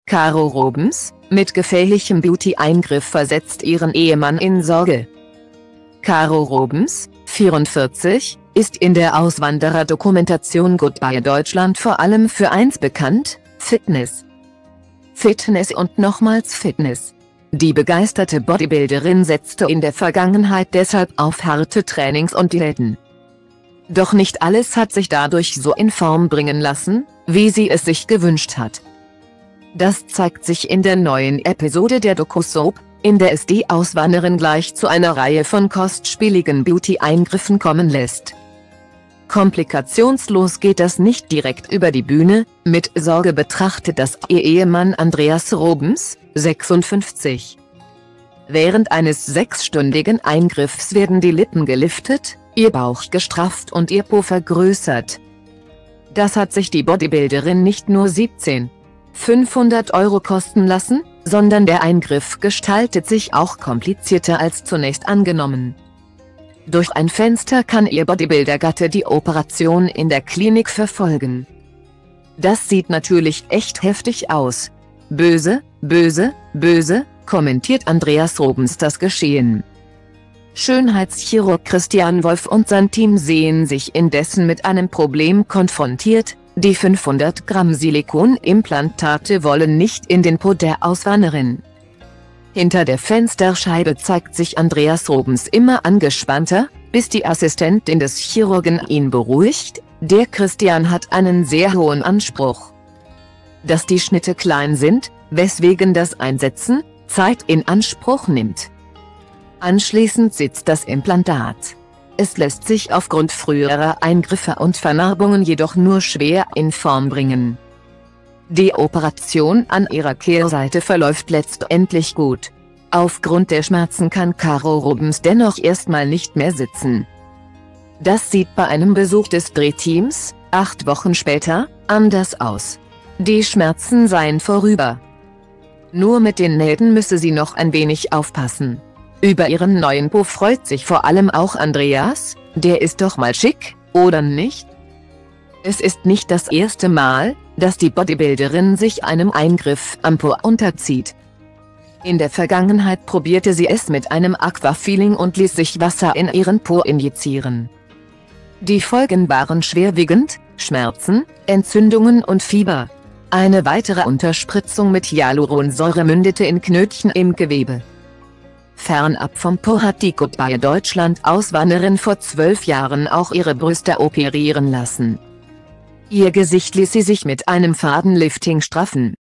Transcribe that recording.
Caro Robens, mit gefährlichem Beauty-Eingriff versetzt ihren Ehemann in Sorge. Caro Robens, 44, ist in der Auswanderer-Dokumentation Goodbye Deutschland vor allem für eins bekannt: Fitness. Fitness und nochmals Fitness. Die begeisterte Bodybuilderin setzte in der Vergangenheit deshalb auf harte Trainings und Diäten. Doch nicht alles hat sich dadurch so in Form bringen lassen, wie sie es sich gewünscht hat. Das zeigt sich in der neuen Episode der Doku-Soap, in der es die Auswanderin gleich zu einer Reihe von kostspieligen Beauty-Eingriffen kommen lässt. Komplikationslos geht das nicht direkt über die Bühne, mit Sorge betrachtet das ihr Ehemann Andreas Robens, 56. Während eines 6-stündigen Eingriffs werden die Lippen geliftet, ihr Bauch gestrafft und ihr Po vergrößert. Das hat sich die Bodybuilderin nicht nur 17.500 € kosten lassen, sondern der Eingriff gestaltet sich auch komplizierter als zunächst angenommen. Durch ein Fenster kann ihr Bodybuilder-Gatte die Operation in der Klinik verfolgen. Das sieht natürlich echt heftig aus. Böse, böse, böse, kommentiert Andreas Robens das Geschehen. Schönheitschirurg Christian Wolf und sein Team sehen sich indessen mit einem Problem konfrontiert: die 500 Gramm Silikonimplantate wollen nicht in den Po der Auswanderin. Hinter der Fensterscheibe zeigt sich Andreas Robens immer angespannter, bis die Assistentin des Chirurgen ihn beruhigt: der Christian hat einen sehr hohen Anspruch. Dass die Schnitte klein sind, weswegen das Einsetzen Zeit in Anspruch nimmt. Anschließend sitzt das Implantat. Es lässt sich aufgrund früherer Eingriffe und Vernarbungen jedoch nur schwer in Form bringen. Die Operation an ihrer Kehrseite verläuft letztendlich gut. Aufgrund der Schmerzen kann Caro Robens dennoch erstmal nicht mehr sitzen. Das sieht bei einem Besuch des Drehteams, 8 Wochen später, anders aus. Die Schmerzen seien vorüber. Nur mit den Nähten müsse sie noch ein wenig aufpassen. Über ihren neuen Po freut sich vor allem auch Andreas: der ist doch mal schick, oder nicht? Es ist nicht das erste Mal, dass die Bodybuilderin sich einem Eingriff am Po unterzieht. In der Vergangenheit probierte sie es mit einem Aquafeeling und ließ sich Wasser in ihren Po injizieren. Die Folgen waren schwerwiegend: Schmerzen, Entzündungen und Fieber. Eine weitere Unterspritzung mit Hyaluronsäure mündete in Knötchen im Gewebe. Fernab vom Po hat die Goodbye Deutschland Auswanderin vor 12 Jahren auch ihre Brüste operieren lassen. Ihr Gesicht ließ sie sich mit einem Fadenlifting straffen.